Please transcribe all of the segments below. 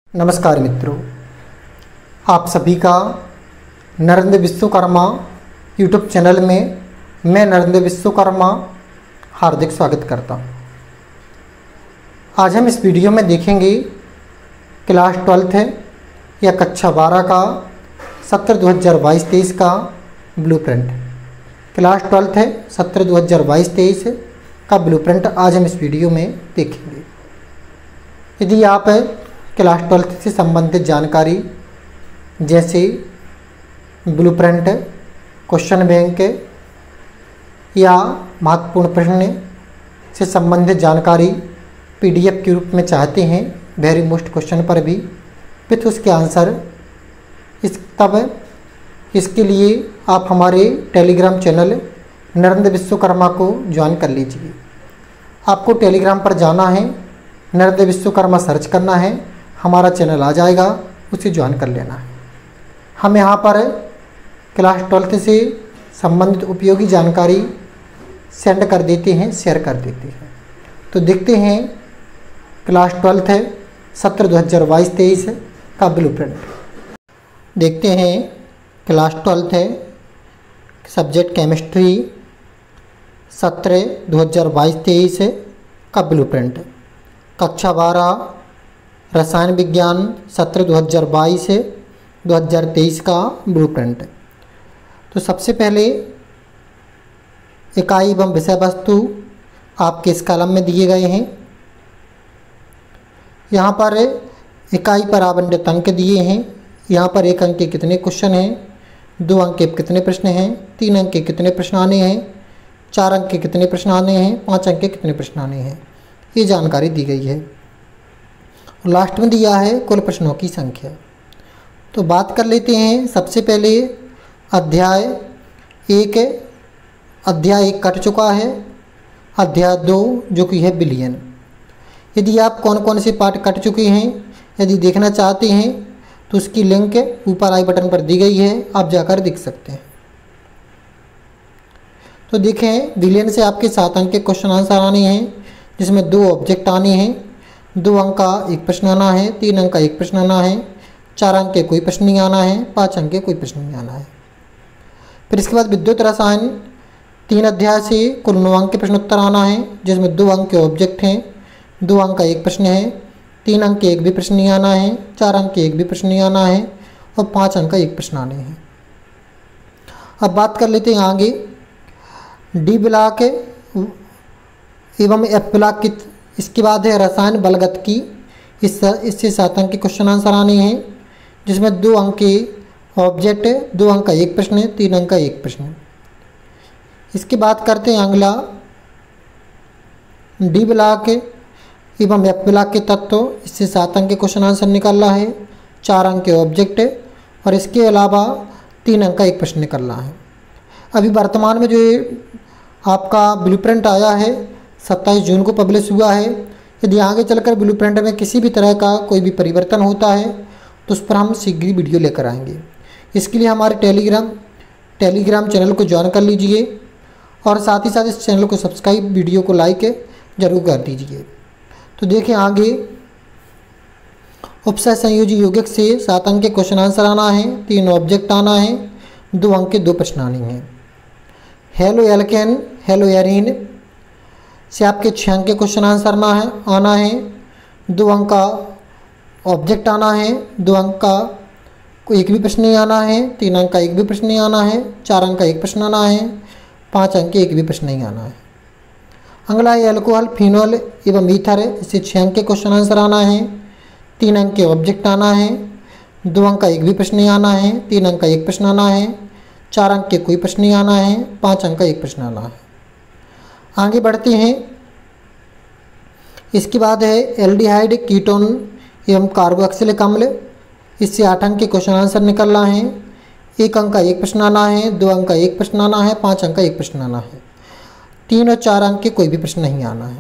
नमस्कार मित्रों, आप सभी का नरेंद्र विश्वकर्मा यूट्यूब चैनल में मैं नरेंद्र विश्वकर्मा हार्दिक स्वागत करता हूँ। आज हम इस वीडियो में देखेंगे क्लास 12th है या कक्षा 12 का सत्र 2022-23 का ब्लूप्रिंट। क्लास 12th है सत्र 2022-23 का ब्लूप्रिंट आज हम इस वीडियो में देखेंगे। यदि आप क्लास 12th से संबंधित जानकारी जैसे ब्लूप्रिंट, क्वेश्चन बैंक या महत्वपूर्ण प्रश्न से संबंधित जानकारी पीडीएफ के रूप में चाहते हैं, वेरी मोस्ट क्वेश्चन पर भी विथ उसके आंसर, इसके लिए आप हमारे टेलीग्राम चैनल नरेंद्र विश्वकर्मा को ज्वाइन कर लीजिए। आपको टेलीग्राम पर जाना है, नरेंद्र विश्वकर्मा सर्च करना है, हमारा चैनल आ जाएगा, उसे ज्वाइन कर लेना है। हम यहाँ पर क्लास 12th से संबंधित उपयोगी जानकारी सेंड कर देते हैं, शेयर कर देते हैं। तो देखते हैं क्लास 12th है सत्र 2022-23 का ब्लूप्रिंट। देखते हैं क्लास 12th है सब्जेक्ट केमिस्ट्री सत्र 2022-23 का ब्लूप्रिंट। कक्षा 12 रसायन विज्ञान सत्र 2022-2023 का ब्लूप्रिंट। तो सबसे पहले इकाई एवं विषय वस्तु आपके इस कॉलम में दिए गए हैं। यहाँ पर इकाई पर आवंटित अंक दिए हैं। यहाँ पर 1 अंक के कितने क्वेश्चन हैं, 2 अंक के कितने प्रश्न हैं, 3 अंक के कितने प्रश्न आने हैं, 4 अंक के कितने प्रश्न आने हैं, 5 अंक के कितने प्रश्न आने हैं, ये जानकारी दी गई है। लास्ट में दिया है कुल प्रश्नों की संख्या। तो बात कर लेते हैं। सबसे पहले अध्याय 1 कट चुका है। अध्याय 2 जो कि है बिलियन। यदि आप कौन कौन से पार्ट कट चुके हैं यदि देखना चाहते हैं तो उसकी लिंक ऊपर आई बटन पर दी गई है, आप जाकर देख सकते हैं। तो देखें, बिलियन से आपके 7 अंक के क्वेश्चन आंसर आने हैं, जिसमें 2 ऑब्जेक्ट आने हैं, 2 अंक का 1 प्रश्न आना है, 3 अंक का 1 प्रश्न आना है, 4 अंक के कोई प्रश्न नहीं आना है, 5 अंक के कोई प्रश्न नहीं आना है। फिर इसके बाद विद्युत रसायन 3 अध्याय से कुल 9 अंक के प्रश्न उत्तर आना है, जिसमें 2 अंक के ऑब्जेक्ट हैं, 2 अंक का 1 प्रश्न है, 3 अंक के 1 भी प्रश्न नहीं आना है, 4 अंक के 1 भी प्रश्न नहीं आना है और 5 अंक का 1 प्रश्न आने हैं। अब बात कर लेते हैं आगे डी ब्लॉक एवं एफ ब्लॉक की। इसके बाद है रसायन बलगत की। इससे 7 अंक के क्वेश्चन आंसर आने हैं, जिसमें 2 अंक के ऑब्जेक्ट, 2 अंक का 1 प्रश्न, 3 अंक का 1 प्रश्न। इसके बाद करते हैं अगला डी ब्लॉक एवं एफ ब्लॉक के तत्व। इससे 7 अंक के क्वेश्चन आंसर निकल रहा है, 4 अंक के ऑब्जेक्ट और इसके अलावा 3 अंक का 1 प्रश्न निकल रहा है। अभी वर्तमान में जो आपका ब्लूप्रिंट आया है 27 जून को पब्लिश हुआ है। यदि आगे चलकर ब्लूप्रिंट में किसी भी तरह का कोई भी परिवर्तन होता है तो उस पर हम शीघ्र ही वीडियो लेकर आएंगे। इसके लिए हमारे टेलीग्राम चैनल को ज्वाइन कर लीजिए और साथ ही साथ इस चैनल को सब्सक्राइब, वीडियो को लाइक जरूर कर दीजिए। तो देखें आगे उपसय संयोजी यौगिक से 7 अंक के क्वेश्चन आंसर आना है, 3 ऑब्जेक्ट आना है, 2 अंक के 2 प्रश्न आने हैं। हेलो एल्केन, हेलो एरीन से आपके 6 अंक के क्वेश्चन आंसर आना है, 2 अंक का ऑब्जेक्ट आना है, 2 अंक का कोई 1 भी प्रश्न नहीं आना है, 3 अंक का 1 भी प्रश्न नहीं आना है, 4 अंक का 1 प्रश्न आना है, 5 अंक के 1 भी प्रश्न नहीं आना है। अगला है अल्कोहल, फिनोल एवं ईथर। इससे 6 अंक के क्वेश्चन आंसर आना है, 3 अंक के ऑब्जेक्ट आना है, 2 अंक का 1 भी प्रश्न नहीं आना है, 3 अंक का 1 प्रश्न आना है, 4 अंक के कोई प्रश्न नहीं आना है, 5 अंक का 1 प्रश्न आना है। आगे बढ़ते हैं। इसके बाद है एल्डिहाइड, कीटोन एवं कार्बोक्सिलिक अम्ल। इससे 8 अंक के क्वेश्चन आंसर निकल रहा है, 1 अंक का 1 प्रश्न आना है, 2 अंक का 1 प्रश्न आना है, 5 अंक का 1 प्रश्न आना है, 3 और 4 अंक के कोई भी प्रश्न नहीं आना है।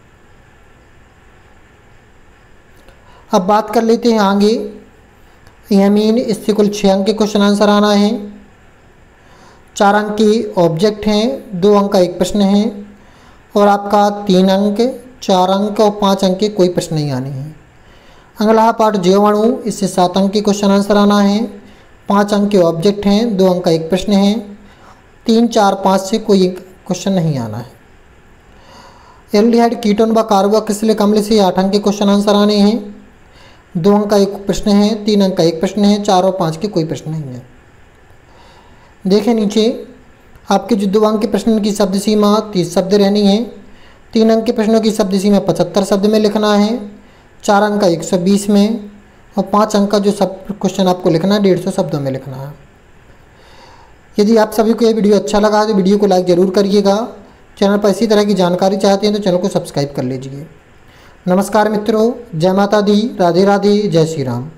अब बात कर लेते हैं आगे यमीन। इससे कुल 6 अंक के क्वेश्चन आंसर आना है, 4 अंक के ऑब्जेक्ट हैं, 2 अंक का 1 प्रश्न है और आपका 3 अंक, 4 अंक और 5 अंक के कोई प्रश्न नहीं आने हैं। अगला पाठ जीवाणु, इससे 7 अंक के क्वेश्चन आंसर आना है। 5 अंक के ऑब्जेक्ट हैं, 2 अंक का एक प्रश्न है। 3, 4, 5 से कोई क्वेश्चन नहीं आना है। एल्डिहाइड कीटोन व कार्बोक्सिलिक अम्ल से 8 अंक के क्वेश्चन आंसर आने हैं। 2 अंक का एक प्रश्न है, 3 अंक का एक प्रश्न है, 4 और 5 के कोई प्रश्न नहीं है। देखें नीचे आपके जो 2 अंक के प्रश्न की शब्द सीमा 30 शब्द रहनी है। 3 अंक के प्रश्नों की शब्द सीमा 75 शब्द में लिखना है। 4 अंक का 120 में और 5 अंक का जो सब क्वेश्चन आपको लिखना है 150 शब्दों में लिखना है। यदि आप सभी को ये वीडियो अच्छा लगा तो वीडियो को लाइक ज़रूर करिएगा। चैनल पर इसी तरह की जानकारी चाहते हैं तो चैनल को सब्सक्राइब कर लीजिए। नमस्कार मित्रों, जय माता दी, राधे राधे, जय श्री राम।